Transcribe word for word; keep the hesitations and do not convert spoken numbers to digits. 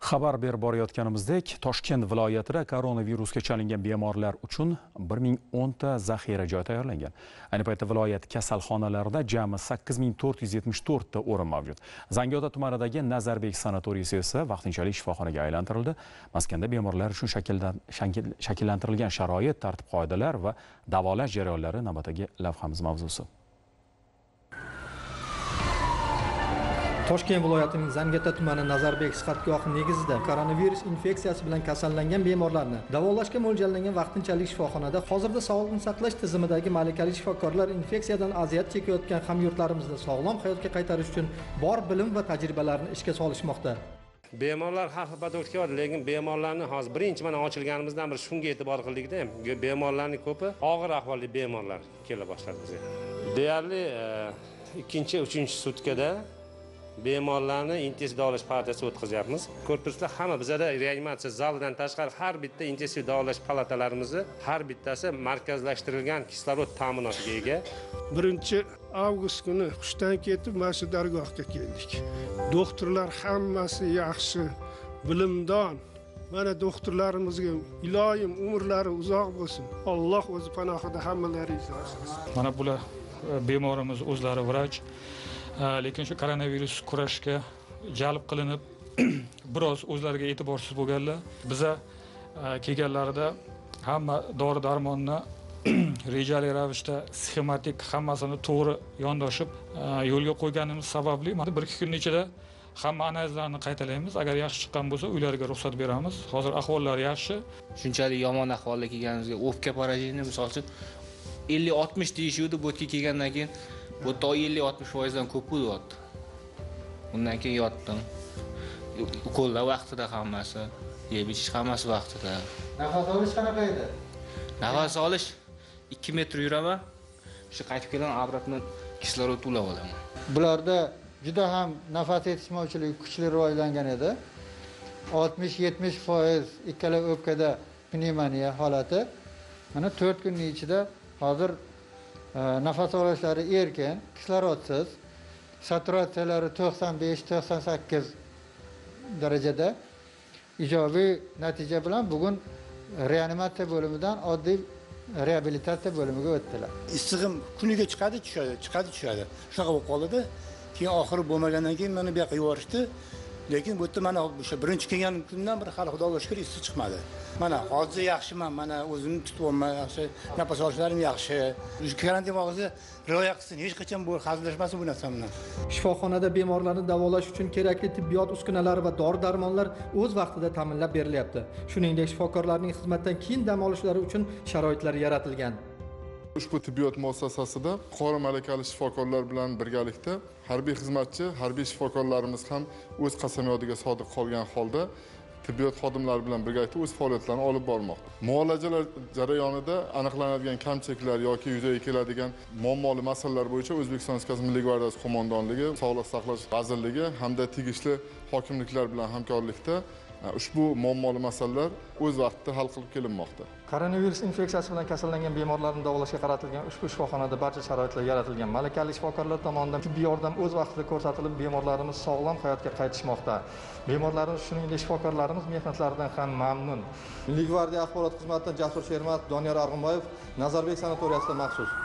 Xabar berib borayotganimizdek, Toshkent viloyatida koronavirusga chalingan bemorlar uchun bir ming o'n ta zaxira joy tayyorlangan. Ayni paytda viloyat kasalxonalarida jami sakkiz ming to'rt yuz yetmish to'rt ta o'rin mavjud. Zangiota tumanidagi Nazarbek sanatoriyasi esa vaqtinchalik shifoxonaga aylantirildi. Maskanda bemorlar uchun shakllantirilgan sharoit, tartib-qoidalar va davolash jarayonlari navbatdagi lavhamiz mavzusi. Toshkent viloyatining Zangiota tumani Nazarbek sihatgohi negizida koronavirus infeksiyasi bilan kasallangan bemorlarni davolashga mo'ljallangan vaqtinchalik shifoxonada hozirda sog'liqni saqlash tizimidagi malakali shifokorlar infeksiyadan aziyat chekayotgan hamyurtlarimizni sog'lom hayotga qaytarish uchun bor bilim va tajribalarni ishga solishmoqda. Bemorlar xavfi bad o'tyapti, lekin bemorlarni hozir birinchi mana ochilganimizdan beri shunga e'tibor qildikda, bemorlarning ko'pi og'ir ahvolli bemorlar kela boshladi bizga. Deyarli ikkinchi, uchinchi sutkada bemorlarni intensiv davolash palatasiga o'tkazyapmiz. Ko'rib turibsizlar, hamma bizada reanimatsiya zalidan tashqari har bitta intensiv davolash palatalarimizni har bittasi markazlashtirilgan kislorod ta'minotiga ega. birinchi avgust kuni hushdan ketib mana shu dargohga keldik. Doktorlar hammasi yaxshi, bilimdon. Mana doktorlarimizga iloyim umrlari uzoq bo'lsin. Alloh o'zi panohida hammalaringizni asrasin. Mana bular bemorimiz o'zlari vrach. Lekin shu koronavirus kurashga jalb qilinib biroz o'zlariga e'tiborsiz bo'lganlar. Biza kelganlarida hamma dori-darmonni rejali ravishda sxematik hammasini to'g'ri yondoshib yo'lga qo'yganimiz sababli bir ikki kun ichida hamma analizlarni qaytalaymiz. Agar yaxshi chiqqan bo'lsa, uylariga ruxsat beramiz. Hozir ahvollari yaxshi. Shunchalik yomon ahvolda kelganimizga o'pka parajini misol uchun ellik oltmish deyishuvdi, bu yerga kelgandan keyin bu to ellik oltmish foizdan ko'p bo'lyapti. Undan keyin yotdim. Ukollar vaqtida hammasi, yeb ichish hammasi vaqtida. Nafas olish qanaqa edi? Nafas olish ikki metr yuraman. Shu qaytib kelgan obratni kislorod ulab olaman. Bularda juda ham nafas yetishmovchiligi kuchli rivojlangan edi. oltmish yetmish foiz ikkala o'pkada pnevmoniya holati. Mana to'rt kunning ichida hozir nafas olishlari erkin, kislorodsiz, saturatsiyalari to'qson besh to'qson sakkiz darajada. Ijobiy natija bilan bugun reanimatsiya bo'limidan oddiy reabilitatsiya bo'limiga o'tdilar. Issig'im kuniga chiqadi, tushadi, chiqadi, tushadi. Shunaqa bo'lib qoldi. Keyin oxiri bo'lmagandan keyin meni bu yoqqa yuborishdi. Lekin bu yerda mana o'sha birinchi kelgan kundan bir hali xudoga shukr issi chiqmadi. Mana hozir yaxshiman, mana o'zimni tutyapman, yaxshi nafas olishlarim yaxshi. Shu karantin vaqtida rioya qilsin, hech qachon bu hazillashmasin bu narsa bilan. Shifoxonada bemorlarni davolash uchun kerakli tibbiyot uskunalari va dori-darmonlar o'z vaqtida ta'minlab berilyapti. Shuningdek, shifokorlarning xizmatdan keyin dam olishlari uchun sharoitlar yaratilgan. Ushbu tibbiyot muassasasida yuqori malakali shifokorlar bilan birgalikda harbiy xizmatchi, harbiy shifokorlarimiz ham o'z qasamyodiga sodiq qolgan holda tibbiyot xodimlari bilan birgalikda o'z faoliyatlarini olib bormoqda. Muolajalar jarayonida aniqlanadigan kamchiliklar yoki yuzaga keladigan muammoli masalalar bo'yicha O'zbekiston Respublikasi Milliy gvardiyasi qo'mondonligi, Sog'liqni saqlash vazirligi hamda tegishli hokimliklar bilan hamkorlikda ushbu muammoli masalalar o'z vaqtida hal qilib kelinmoqda. Koronavirus infeksiyasi bilan kasallangan bemorlarni davolashga qaratilgan ushbu shifoxonada barcha sharoitlar yaratilgan. Malakali shifokorlar tomonidan tibbiy yordam o'z vaqtida ko'rsatilib, bemorlarimiz sog'lom hayotga qaytishmoqda. Bemorlarimiz, shuningdek shifokorlarimiz mehnatlaridan ham mamnun. Milliy gvardiya axborot xizmatidan Jasur Shermatov, Doniyor Arg'unboyev, Nazarbek sanatoriyasida maxsus.